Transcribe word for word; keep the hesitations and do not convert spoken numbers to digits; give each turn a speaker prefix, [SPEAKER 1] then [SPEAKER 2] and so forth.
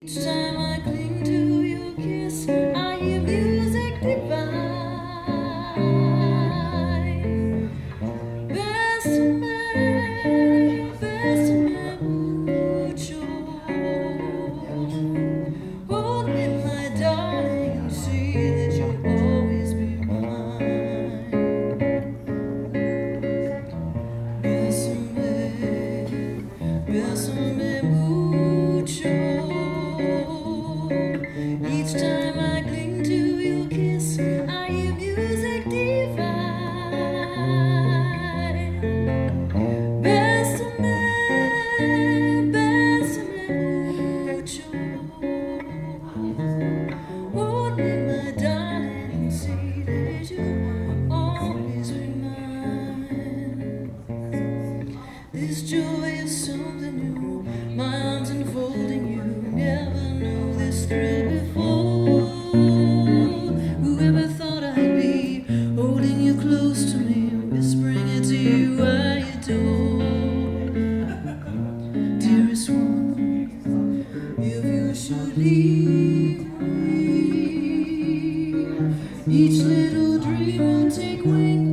[SPEAKER 1] Each time I cling to your kiss, I hear music divine. Bésame, bésame mucho. Hold me, my darling, and say that you'll always be mine. Bésame, bésame mucho. Each time I cling to your kiss, I hear music divine. Bésame, bésame mucho. Hold me, my darling, and say that you'll always be mine. This joy is something new, my arms enfolding you. Never knew this thrill before. Whoever thought I'd be holding you close to me, whispering it to you I adore. Dearest one, if you should leave me, each little dream will take wing.